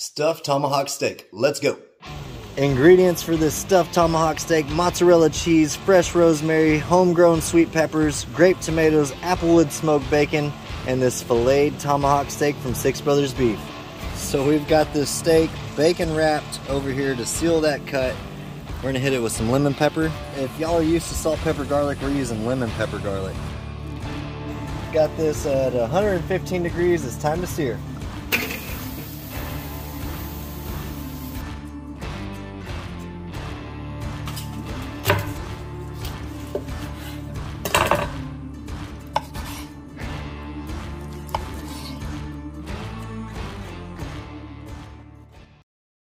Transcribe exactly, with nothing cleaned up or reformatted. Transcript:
Stuffed tomahawk steak. Let's go. Ingredients for this stuffed tomahawk steak: mozzarella cheese, fresh rosemary, homegrown sweet peppers, grape tomatoes, applewood smoked bacon, and this filleted tomahawk steak from Six Brothers Beef. So we've got this steak bacon wrapped over here to seal that cut. We're gonna hit it with some lemon pepper. If y'all are used to salt, pepper, garlic, we're using lemon pepper garlic. Got this at one hundred fifteen degrees. It's time to sear.